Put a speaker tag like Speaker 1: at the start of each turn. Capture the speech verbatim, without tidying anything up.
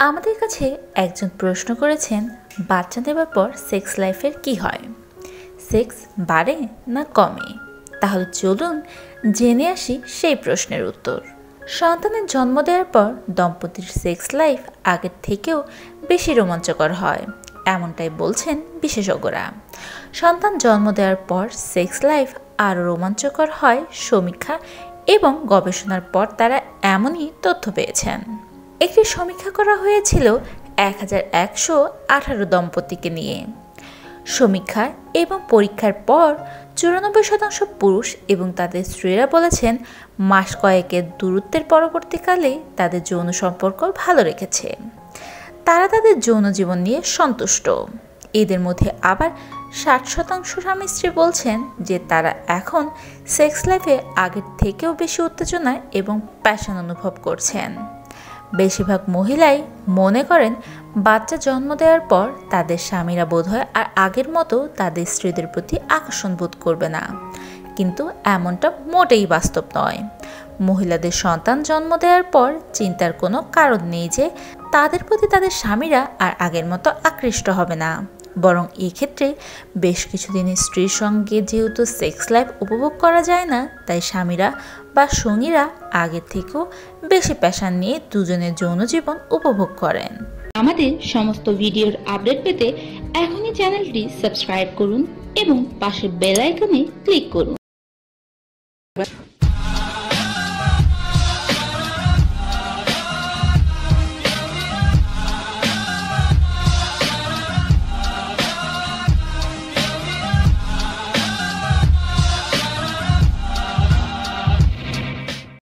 Speaker 1: আমাদের কাছে একজন প্রশ্ন করেছেন, বাচ্চা নেবার পর সেক্স লাইফের কি হয়? সেক্স বাড়ে না কমে? তাহলে চলুন জেনে আসি সেই প্রশ্নের উত্তর। সন্তানের জন্ম দেওয়ার পর দম্পতির সেক্স লাইফ আগের থেকেও বেশি রোমাঞ্চকর হয়, এমনটাই বলছেন বিশেষজ্ঞরা। সন্তান জন্ম দেওয়ার পর সেক্স লাইফ আরও রোমাঞ্চকর হয় সমীক্ষা এবং গবেষণার পর তারা এমনই তথ্য পেয়েছেন। একটি সমীক্ষা করা হয়েছিল এক হাজার একশো আঠারো দম্পতিকে নিয়ে। সমীক্ষা এবং পরীক্ষার পর চুরানব্বই শতাংশ পুরুষ এবং তাদের স্ত্রীরা বলেছেন মাস কয়েকের দূরত্বের পরবর্তীকালে তাদের যৌন সম্পর্ক ভালো রেখেছে। তারা তাদের যৌন জীবন নিয়ে সন্তুষ্ট। এদের মধ্যে আবার ষাট শতাংশ স্বামী স্ত্রী বলছেন যে তারা এখন সেক্স লাইফে আগের থেকেও বেশি উত্তেজনা এবং প্যাশন অনুভব করছেন। বেশিরভাগ মহিলাই মনে করেন বাচ্চা জন্ম দেওয়ার পর তাদের স্বামীরা বোধহয় আর আগের মতো তাদের স্ত্রীদের প্রতি আকর্ষণ বোধ করবে না, কিন্তু এমনটা মোটেই বাস্তব নয়। মহিলাদের সন্তান জন্ম দেওয়ার পর চিন্তার কোনো কারণ নেই যে তাদের প্রতি তাদের স্বামীরা আর আগের মতো আকৃষ্ট হবে না, বরং এক্ষেত্রে বেশ কিছুদিন স্ত্রীর সঙ্গে যেহেতু সেক্স লাইফ উপভোগ করা যায় না, তাই স্বামীরা বা সঙ্গীরা আগের থেকেও বেশি প্যাশন নিয়ে দুজনের যৌন জীবন উপভোগ করেন।
Speaker 2: আমাদের সমস্ত ভিডিওর আপডেট পেতে এখনই চ্যানেলটি সাবস্ক্রাইব করুন এবং পাশের বেল আইকনে ক্লিক করুন।